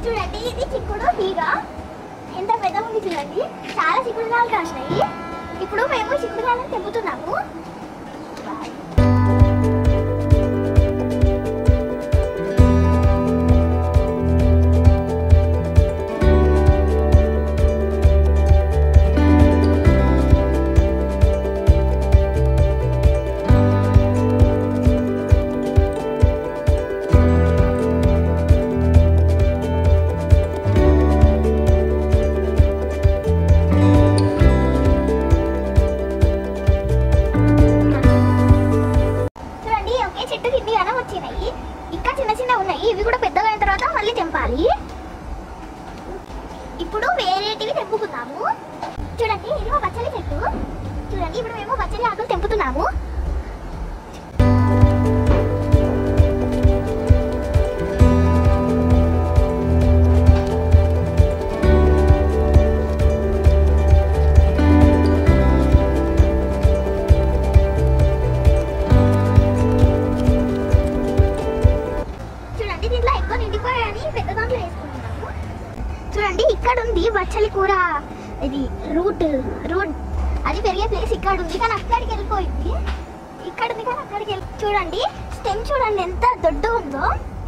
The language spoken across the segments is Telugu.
చూడండి ఇది చిక్కుడు తీగ ఎంత పెద్దగా ఉంది చూడండి. చాలా చిక్కుడుకాయలు కాసినాయి. ఇప్పుడు మేము చిక్కుడుకాయలను తెంపుతున్నాము. ఇంకా చిన్న చిన్న ఉన్నాయి. ఇవి కూడా పెద్దగా అయిన తర్వాత మళ్ళీ తెంపాలి. ఇప్పుడు వేరేటివి తెంపుకుందాము. చూడండి ఇది మా బచ్చలి చెట్టు. చూడండి ఇప్పుడు మేము బచ్చలి ఆకులు తెంపుతున్నాము. చూడండి ఇక్కడ ఉంది బచ్చలి కూర. ఇది రూట్ అది పెరిగే ప్లేస్ ఇక్కడ ఉంది కానీ అక్కడికి వెళ్ళిపోయింది. ఇక్కడ ఉంది కానీ అక్కడికి చూడండి స్టెమ్ చూడండి ఎంత దొడ్డు ఉందో.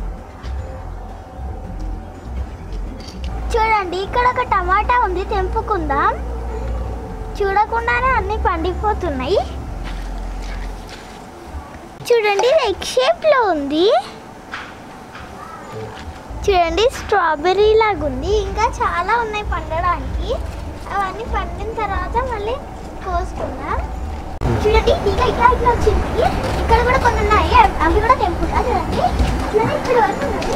చూడండి ఇక్కడ ఒక టమాటా ఉంది, తెంపుకుందాం. చూడకుండానే అన్ని పండిపోతున్నాయి. చూడండి ఎగ్ షేప్ లో ఉంది. చూడండి స్ట్రాబెర్రీ లాగా ఉంది. ఇంకా చాలా ఉన్నాయి పండడానికి. అవన్నీ పండిన తర్వాత మళ్ళీ కోసుకుందాం. చూడండి ఇంకా ఇట్లా వచ్చింది. ఇక్కడ కూడా కొన్ని ఉన్నాయి, అవి కూడా తెంపుతా. చూడండి అట్లనే ఇక్కడ వరకు ఉన్నది.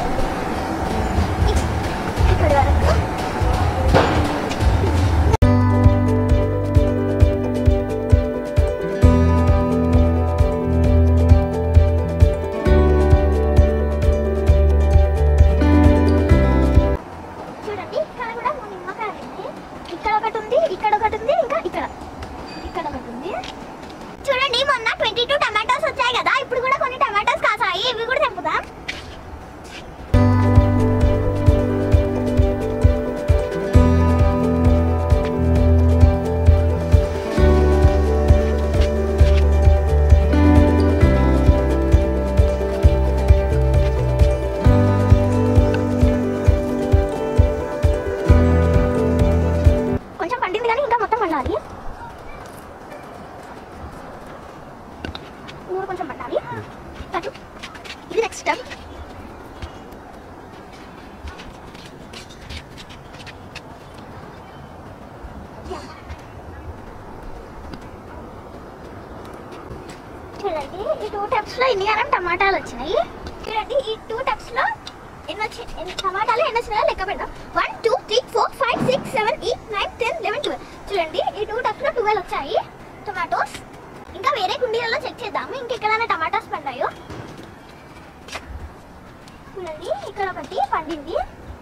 ఇక్కడ వరకు చూడండి మొన్న 22 టమాటోస్ వచ్చాయి కదా, ఇప్పుడు కూడా కొన్ని టమాటోస్ కాసాయి. ఇవి కూడా తెంపుదాం. కొంచెం పండింది కానీ ఇంకా మొత్తం పండాలి. కొంచెం పట్టాలి. ఇది నెక్స్ట్ స్టెప్. చూడండి ఈ 2 టెప్స్ లో ఎన్ని గణం టమాటాలు వచ్చినాయి. చూడండి ఈ 2 టెప్స్ లో ఎన్ని టమాటాలు ఎన్ని వచ్చినాయో లెక్క పెడదాం. 1 2 3 4 5 6 7 8 9 10 11 12. చూడండి ఈ 2 టెప్స్ లో 12 వచ్చాయి టొమాటోస్. ఇంకా వేరే కుండీలలో చెక్ చేద్దాము ఇంకెక్కడైనా టమాటాస్ పండాయో. చూడండి ఇక్కడ ఒకటి పండింది.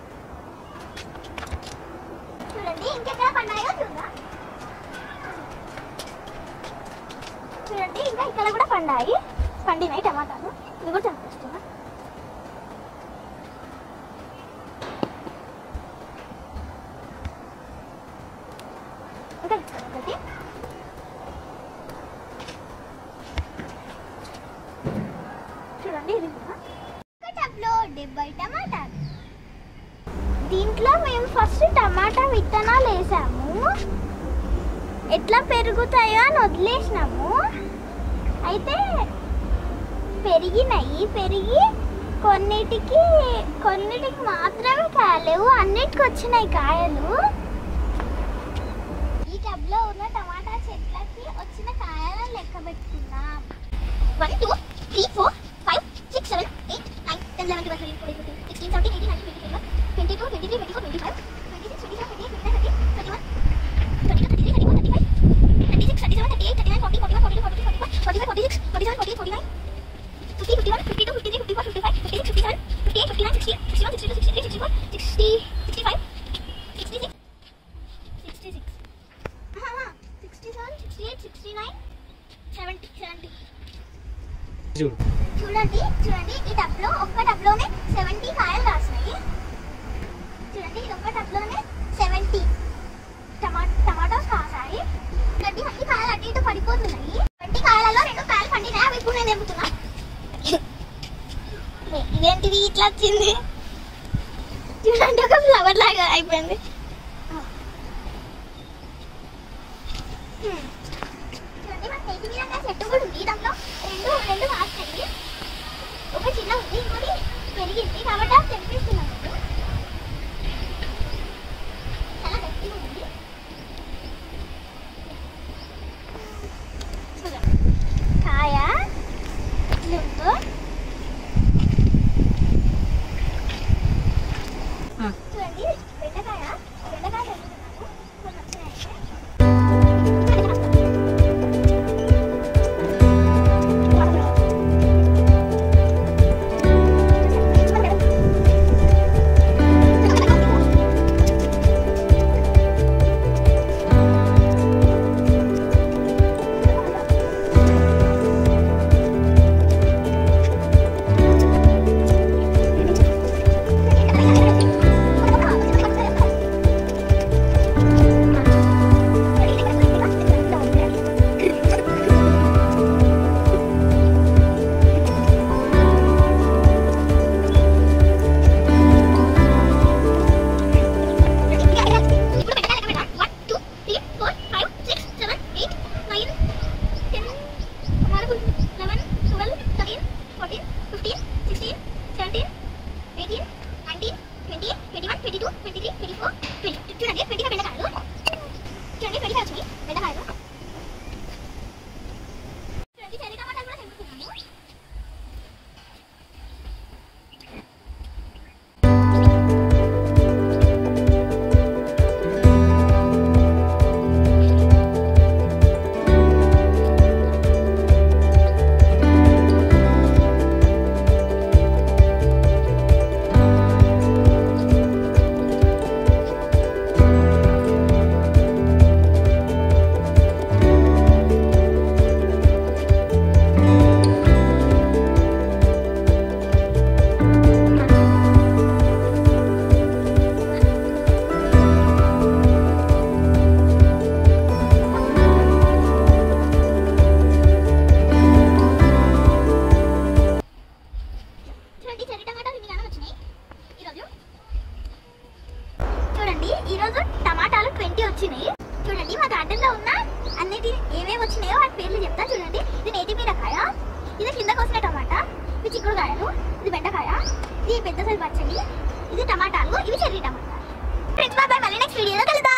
చూడండి ఇంకెక్కడ పండాయో చూద్దాం. చూడండి ఇంకా ఇక్కడ కూడా పండినాయి టమాటాలు. ఇవి కూడా చంపేస్తున్నా. ఇంకా ఒకటి చూడండి. ఇది 70 టమాటాలు. దీంట్లో మేము ఫస్ట్ టమాటా విత్తనాలు వేసాము. ఎట్లా పెరుగుతాయో అని వదిలేసినాము. అయితే పెరిగి కొన్నిటికి మాత్రమే కాయలేవు, అన్నిటికి వచ్చినాయి కాయలు. ఈ టబ్లో ఉన్న టమాటా చెట్లకి వచ్చిన కాయలను లెక్క పెట్టుకున్నాం. 1 2 3 4 5 6 7 8 9 10 11 12 13 14 15 16 17 18 19 20 21 22 23 24 25 26 27 28 29 30 31 32 33 34 35 36 37 38 39 40 41 42 43 44 45 46 47 48 49 50 51 52 53 54 55 56 57 58 59 60 61 62 63 64 60 65 66 66 67 68 69 70 చూడండి ఈ టబ్లో ఒక్క టబ్లోనే 70 కాయలు కాసినాయి. మనకు అట్లనే 70 టమాటోస్ కాసాయి. అన్ని కాయలు అటు ఇటు పడిపోతున్నాయి. 20 కాయలలో 2 కాయలు పండినాయి. అవి ఇప్పుడు నేను తెంపుతున్నా. ఇదేంటిది ఇట్లా వచ్చింది చూడండి, ఒక ఫ్లవర్ లాగా అయిపోయింది. చూడండి మన చేతి మీద చెట్టు కూడా ఉంది. దాంట్లో రెండు కాస్తాయి. ఒక చిన్న ఉంది, ఇంకోటి పెరిగింది కాబట్టి అది తెంపిస్తున్నాను. చాలా గట్టిగా ఉంది. చూడండి కాయ లుంగు. చూడండి బెండకాయ తెంపుతున్నాను. కొన్ని వచ్చినాయి. ఈరోజు టమాటాలు 20 వచ్చినాయి. చూడండి మా గార్డెన్ లో ఉన్న అన్నిటి ఏమేమి వచ్చినాయో వాటి పేర్లు చెప్తా. చూడండి ఇది నేతి బీరకాయ, ఇది కిందకు వస్తున్న టమాటా, ఇది చిక్కుడుకాయలు, ఇది బెండకాయ, ఇది పెద్ద సైజు పచ్చడి, ఇది టమాటాలు, ఇవి చెర్రీ టమాటా. ఫ్రెండ్స్ బాయ్, మళ్ళీ నెక్స్ట్ వీడియోలో కలుద్దాం.